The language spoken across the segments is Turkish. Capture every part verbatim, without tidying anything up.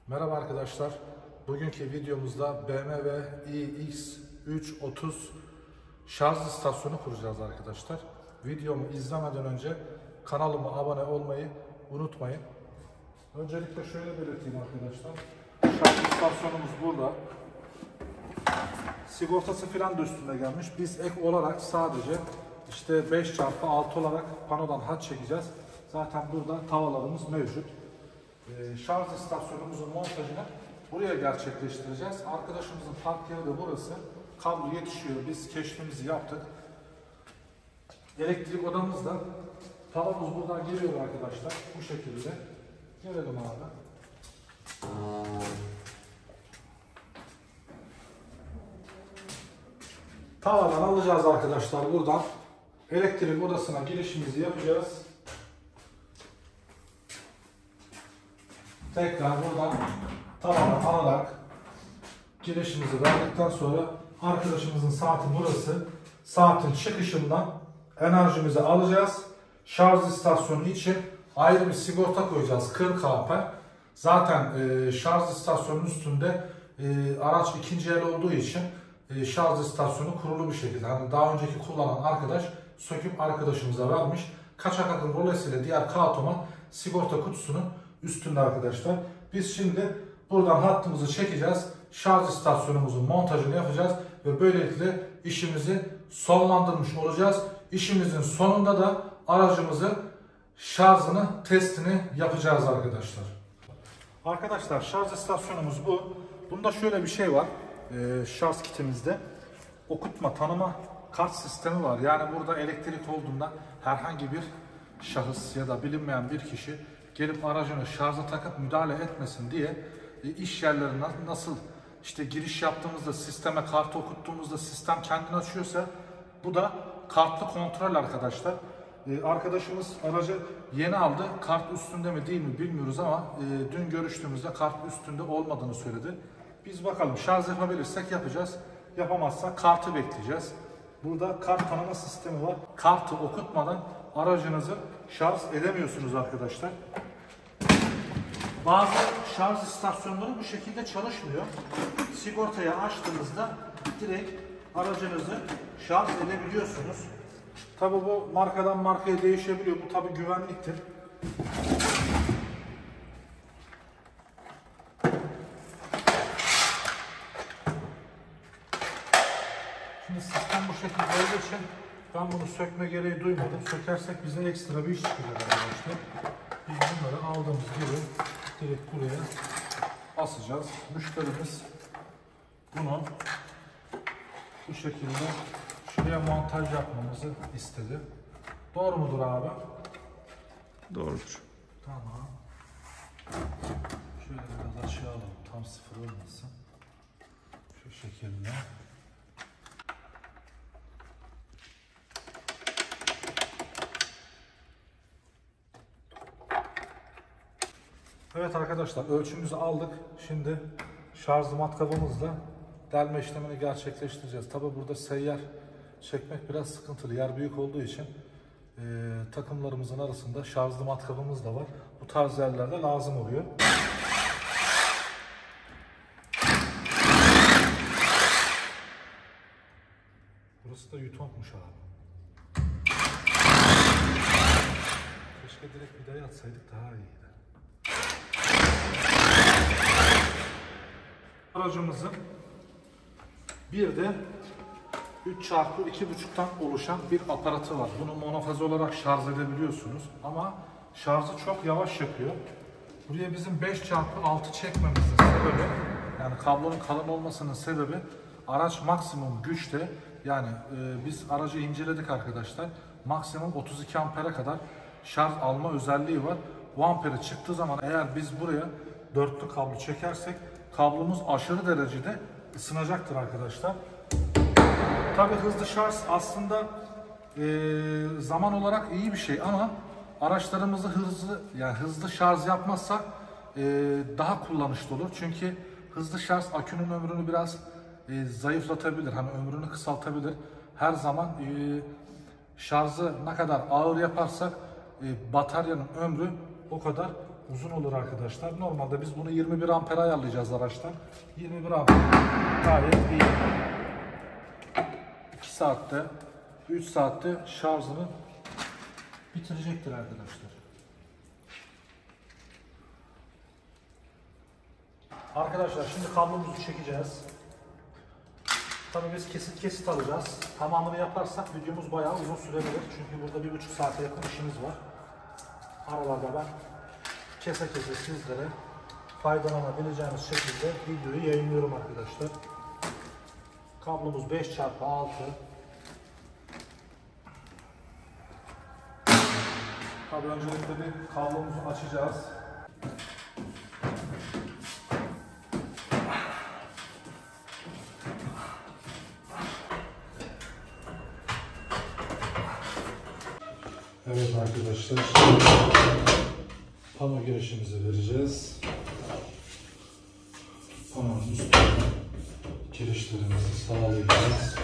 Merhaba arkadaşlar. Bugünkü videomuzda B M W iX üç otuz şarj istasyonu kuracağız arkadaşlar. Videomu izlemeden önce kanalıma abone olmayı unutmayın. Öncelikle şöyle belirteyim arkadaşlar. Şarj istasyonumuz burada. Sigortası filan da üstünde gelmiş. Biz ek olarak sadece işte beş çarpı altı olarak panodan hat çekeceğiz. Zaten burada tavalarımız mevcut. Ee, şarj istasyonumuzun montajını buraya gerçekleştireceğiz. Arkadaşımızın park yeri de burası. Kablo yetişiyor. Biz keşfimizi yaptık. Elektrik odamızda. Tavamız buradan geliyor arkadaşlar. Bu şekilde. Gelelim abi. Tavadan alacağız arkadaşlar buradan. Elektrik odasına girişimizi yapacağız. Tekrar buradan tavadan alarak girişimizi verdikten sonra arkadaşımızın saati burası. Saatin çıkışından enerjimizi alacağız. Şarj istasyonu için ayrı bir sigorta koyacağız. kırk amper. Zaten e, şarj istasyonunun üstünde e, araç ikinci el olduğu için e, şarj istasyonu kurulu bir şekilde. Hani daha önceki kullanan arkadaş söküp arkadaşımıza vermiş. Kaçak akım rolesiyle diğer kağıtoman sigorta kutusunun üstünde arkadaşlar. Biz şimdi buradan hattımızı çekeceğiz. Şarj istasyonumuzun montajını yapacağız ve böylelikle işimizi sonlandırmış olacağız. İşimizin sonunda da aracımızı şarjını, testini yapacağız arkadaşlar. Arkadaşlar şarj istasyonumuz bu. Bunda şöyle bir şey var. Ee, şarj kitimizde okutma, tanıma kart sistemi var. Yani burada elektrik olduğunda herhangi bir şahıs ya da bilinmeyen bir kişi gelip aracını şarja takıp müdahale etmesin diye e, iş yerlerine nasıl işte giriş yaptığımızda sisteme kartı okuttuğumuzda sistem kendini açıyorsa bu da kartlı kontrol arkadaşlar. E, arkadaşımız aracı yeni aldı. Kart üstünde mi değil mi bilmiyoruz ama e, dün görüştüğümüzde kart üstünde olmadığını söyledi. Biz bakalım şarj yapabilirsek yapacağız. Yapamazsak kartı bekleyeceğiz. Burada kart tanıma sistemi var. Kartı okutmadan aracınızı şarj edemiyorsunuz arkadaşlar. Bazı şarj istasyonları bu şekilde çalışmıyor. Sigortayı açtığınızda direkt aracınızı şarj edebiliyorsunuz. Tabi bu markadan markaya değişebiliyor. Bu tabi güvenliktir. Şimdi sistem bu şekilde olduğu için ben bunu sökme gereği duymadım. Sökersek bize ekstra bir iş çıkacak arkadaşlar. Biz bunları aldığımız gibi direkt buraya asacağız. Müşterimiz bunu bu şekilde şuraya montaj yapmamızı istedi. Doğru mudur abi? Doğrudur. Tamam. Şöyle biraz aşağı alalım. Tam sıfır olmasın. Şu şekilde. Evet arkadaşlar, ölçümüzü aldık. Şimdi şarj matkabımızla delme işlemini gerçekleştireceğiz. Tabi burada seyyar çekmek biraz sıkıntılı. Yer büyük olduğu için e, takımlarımızın arasında şarjlı matkabımız da var. Bu tarz yerlerde lazım oluyor. Burası da yutonkmuş abi. Keşke direkt vidayı atsaydık daha iyiydi. Aracımızın bir de üç çarpı iki buçuktan oluşan bir aparatı var. Bunu monofaze olarak şarj edebiliyorsunuz ama şarjı çok yavaş yapıyor. Buraya bizim beş çarpı altı çekmemizin sebebi, yani kablonun kalın olmasının sebebi araç maksimum güçte, yani e, biz aracı inceledik arkadaşlar. Maksimum otuz iki ampere kadar şarj alma özelliği var. Bu amperi çıktığı zaman eğer biz buraya dörtlü kablo çekersek kablomuz aşırı derecede ısınacaktır arkadaşlar. Tabii hızlı şarj aslında e, zaman olarak iyi bir şey ama araçlarımızı hızlı yani hızlı şarj yapmazsak e, daha kullanışlı olur. Çünkü hızlı şarj akünün ömrünü biraz e, zayıflatabilir. Hani ömrünü kısaltabilir. Her zaman e, şarjı ne kadar ağır yaparsak e, bataryanın ömrü o kadar uzun olur arkadaşlar. Normalde biz bunu yirmi bir amper ayarlayacağız araçtan. yirmi bir amper gayet iyi. iki saatte, üç saatte şarjını bitirecektir arkadaşlar. Arkadaşlar şimdi kablomuzu çekeceğiz. Tabii biz kesit kesit alacağız. Tamamını yaparsak videomuz bayağı uzun sürebilir. Çünkü burada bir buçuk saate yakın işimiz var. Aralarda ben kese kese sizlere faydalanabileceğiniz şekilde videoyu yayınlıyorum arkadaşlar. Kablomuz beş çarpı altı. Tabii öncelikle bir kablomuzu açacağız. Evet arkadaşlar, pano girişimizi vereceğiz. Panonun üstüne girişlerimizi sağlayacağız.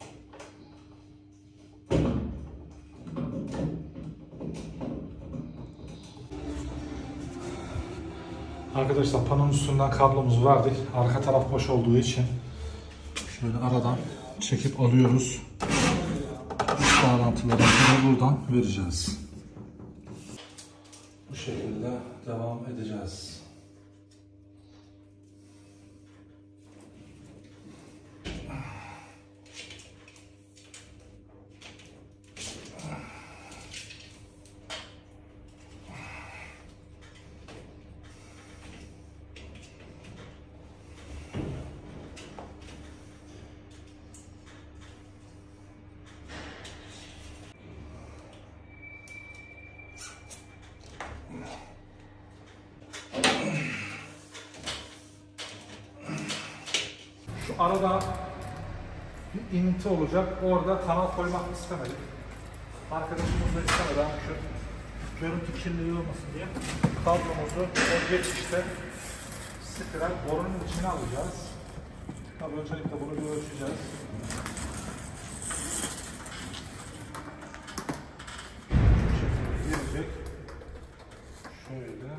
Arkadaşlar panonun üstünden kablomuzu verdik. Arka taraf boş olduğu için şöyle aradan çekip alıyoruz. Bağlantılarını buradan vereceğiz. Bu şekilde devam edeceğiz. Şu arada bir inti olacak. Orada kanal koymak istemedik. Arkadaşımız da istemeden şu görüntü kirliliği olmasın diye kablomuzu o geçişte sıkırarak borunun içine alacağız. Tabii öncelikle bunu bir ölçeceğiz. Şu şekilde girecek. Şöyle.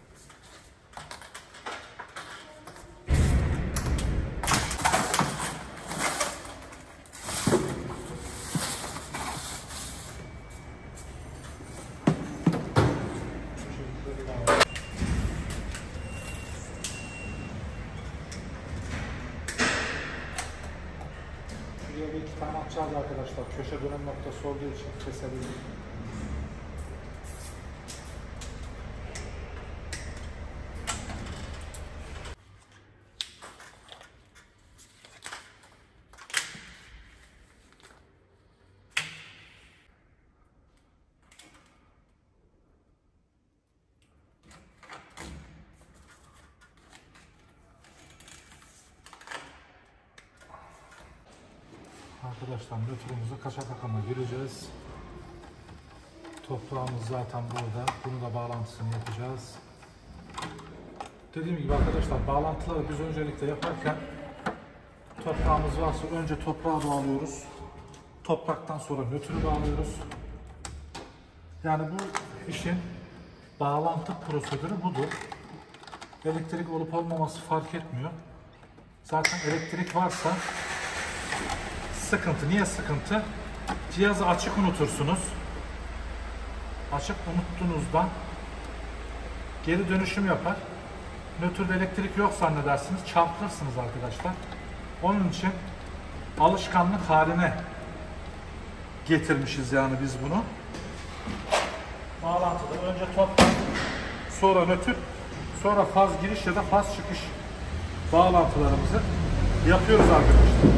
Şuraya bir iki tane atacağız arkadaşlar. Köşe dönüm noktası olduğu için kesebiliriz. Arkadaşlar nötrümüzü kaça takıma gireceğiz. Toprağımız zaten burada. Bunu da bağlantısını yapacağız. Dediğim gibi arkadaşlar bağlantıları biz öncelikle yaparken toprağımız varsa önce toprağa bağlıyoruz. Topraktan sonra nötrü bağlıyoruz. Yani bu işin bağlantı prosedürü budur. Elektrik olup olmaması fark etmiyor. Zaten elektrik varsa sıkıntı. Niye sıkıntı? Cihazı açık unutursunuz. Açık unuttuğunuzda geri dönüşüm yapar. Nötrde elektrik yok zannedersiniz. Çarpılırsınız arkadaşlar. Onun için alışkanlık haline getirmişiz yani biz bunu. Bağlantıda önce toprak, sonra nötr, sonra faz giriş ya da faz çıkış bağlantılarımızı yapıyoruz arkadaşlar.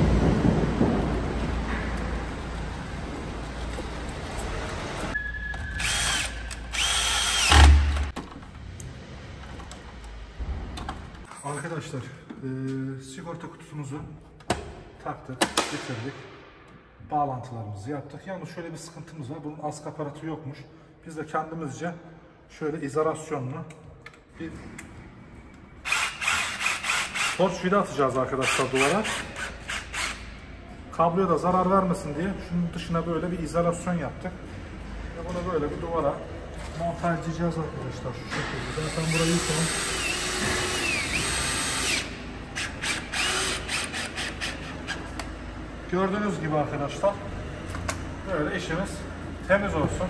Arkadaşlar e, sigorta kutumuzu taktık, getirdik. Bağlantılarımızı yaptık. Yalnız şöyle bir sıkıntımız var. Bunun askı aparatı yokmuş. Biz de kendimizce şöyle izolasyonlu bir torç vida atacağız arkadaşlar duvara. Kabloya da zarar vermesin diye şunun dışına böyle bir izolasyon yaptık. Ve bunu böyle bir duvara montajlayacağız arkadaşlar şu şekilde. Zaten burayı yıkalım. Gördüğünüz gibi arkadaşlar böyle işimiz temiz olsun.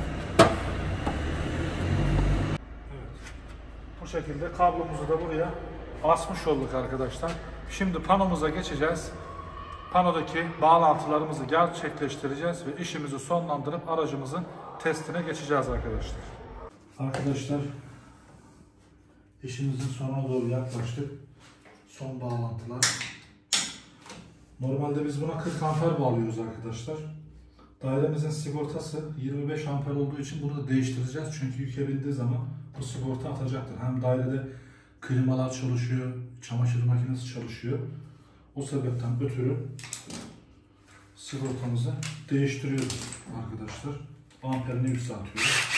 Evet. Bu şekilde kablomuzu da buraya asmış olduk arkadaşlar. Şimdi panomuza geçeceğiz. Panodaki bağlantılarımızı gerçekleştireceğiz ve işimizi sonlandırıp aracımızın testine geçeceğiz arkadaşlar. Arkadaşlar işimizin sonuna doğru yaklaştık. Son bağlantılar. Normalde biz buna kırk amper bağlıyoruz arkadaşlar. Dairemizin sigortası yirmi beş amper olduğu için bunu da değiştireceğiz. Çünkü yüke bindiği zaman bu sigorta atacaktır. Hem dairede klimalar çalışıyor, çamaşır makinesi çalışıyor. O sebepten ötürü sigortamızı değiştiriyoruz arkadaşlar. Amperini yükseltiyoruz.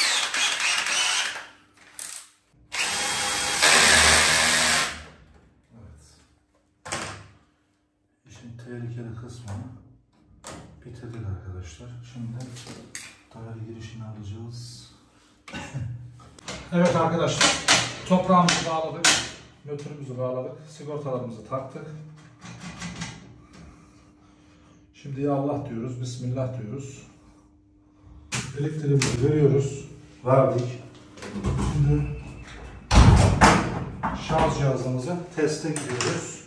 Evet. İşin tehlikeli kısmını bitirdik arkadaşlar. Şimdi daire girişini alacağız. Evet arkadaşlar, toprağımızı bağladık, nötrümüzü bağladık, sigortalarımızı taktık. Şimdi ya Allah diyoruz, Bismillah diyoruz. Elektriğimizi veriyoruz, verdik. Şimdi şarj cihazımızı teste gidiyoruz.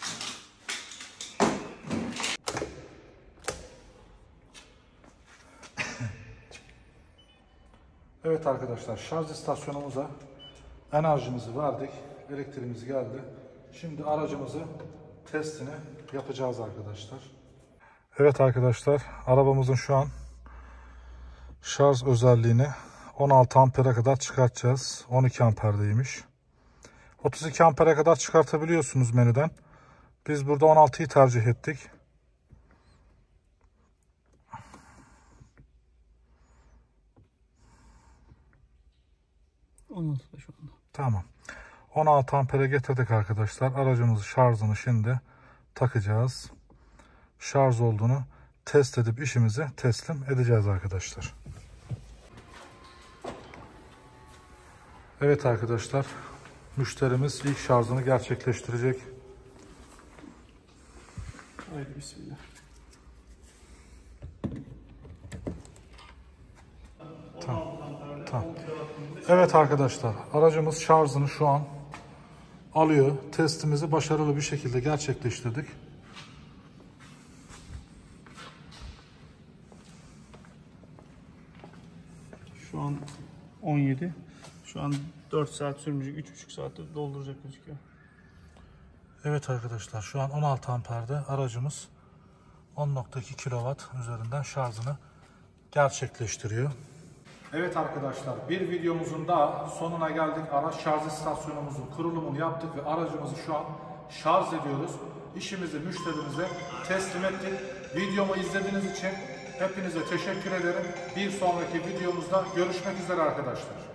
Evet arkadaşlar, şarj istasyonumuza enerjimizi verdik, elektriğimiz geldi. Şimdi aracımızı testini yapacağız arkadaşlar. Evet arkadaşlar, arabamızın şu an şarj özelliğini on altı ampere kadar çıkartacağız. on iki amperdeymiş. otuz iki ampere kadar çıkartabiliyorsunuz menüden. Biz burada on altıyı tercih ettik. on altıda şu anda. Tamam. on altı ampere getirdik arkadaşlar. Aracımızın şarjını şimdi takacağız. Şarj olduğunu test edip işimizi teslim edeceğiz arkadaşlar. Evet arkadaşlar, müşterimiz ilk şarjını gerçekleştirecek. Haydi bismillah. Tamam. Tamam. Evet arkadaşlar, aracımız şarjını şu an alıyor. Testimizi başarılı bir şekilde gerçekleştirdik. Şu an on yedi. Şu an dört saat sürmeyecek. üç buçuk saatte dolduracak gözüküyor. Evet arkadaşlar, şu an on altı amperde aracımız on nokta iki kilowatt üzerinden şarjını gerçekleştiriyor. Evet arkadaşlar, bir videomuzun daha sonuna geldik. Araç şarj istasyonumuzun kurulumunu yaptık ve aracımızı şu an şarj ediyoruz. İşimizi müşterimize teslim ettik. Videomu izlediğiniz için hepinize teşekkür ederim. Bir sonraki videomuzda görüşmek üzere arkadaşlar.